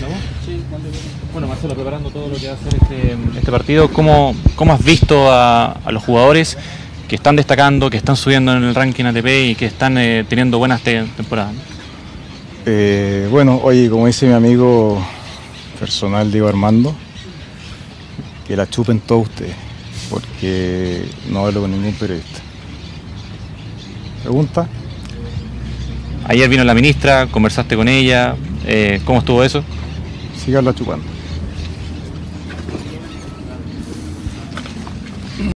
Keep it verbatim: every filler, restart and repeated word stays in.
Bueno, Marcelo, preparando todo lo que va a ser este, este partido, ¿cómo, cómo has visto a, a los jugadores que están destacando, que están subiendo en el ranking A T P y que están eh, teniendo buenas te temporadas? Eh, bueno, oye, como dice mi amigo personal Diego Armando, que la chupen todos ustedes, porque no hablo con ningún periodista. ¿Pregunta? Ayer vino la ministra, conversaste con ella, eh, ¿cómo estuvo eso? Síganla chupando.